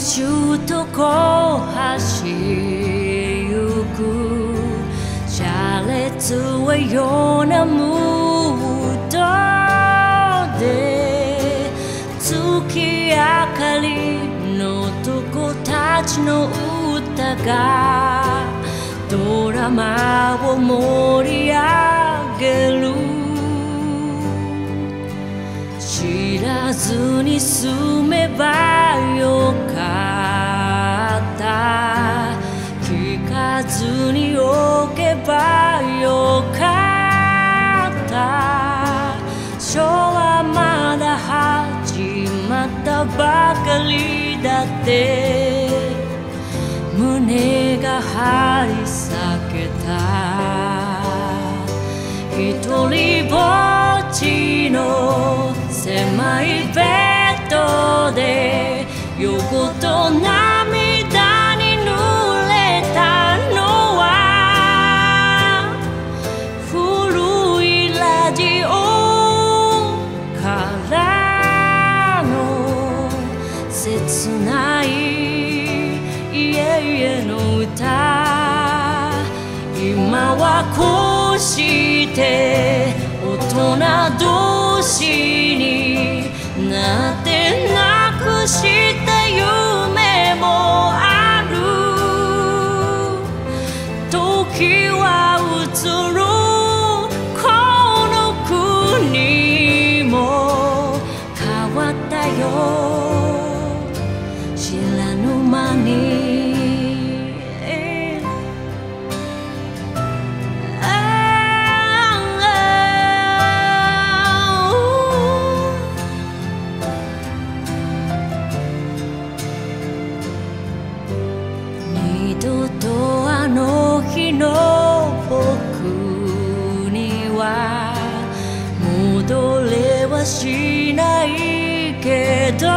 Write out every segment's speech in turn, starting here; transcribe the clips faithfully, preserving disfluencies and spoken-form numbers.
州とこ走りゆく車列はようなムードで月明かりの男たちの歌がドラマを盛り上げる。知らずに済めばよかった、聞かずにおけばよかった。ショーはまだ始まったばかりだって、胸が張り裂けた。一人ぼっちの狭いベッドで横と涙に濡れたのは古いラジオからの切ない家々の歌。今はこうして大人同士になってなくした夢もある。時は移るこの国も変わったよ、知らぬ間に。二度とあの日の僕には戻れはしないけど、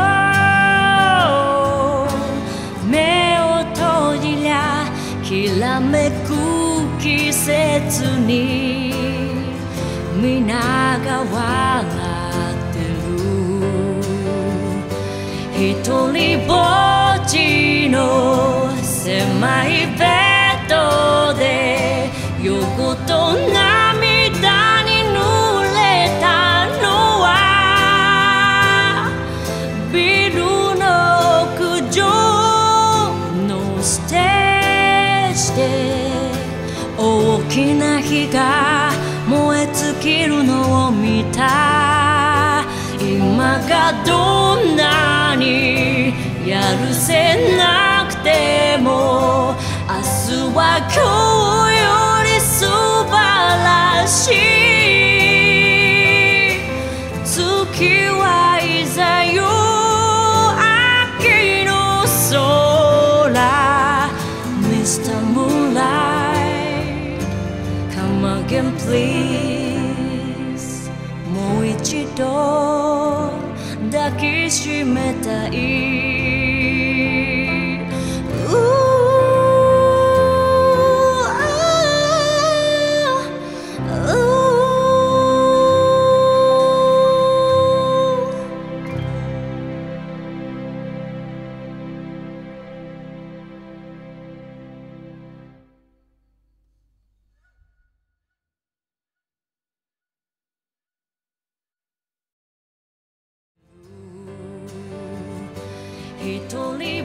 目を閉じりゃきらめく季節に皆が笑ってる。一人ぼっちの狭いベッドで横と涙に濡れたのはビルの屋上のステージで大きな火が燃え尽きるのを見た。今がどんなにやるせなくても明日は今日より素晴らしい。月はいざよ秋の空 ミスター ムーンライト Come again please。 もう一度抱きしめたい。一人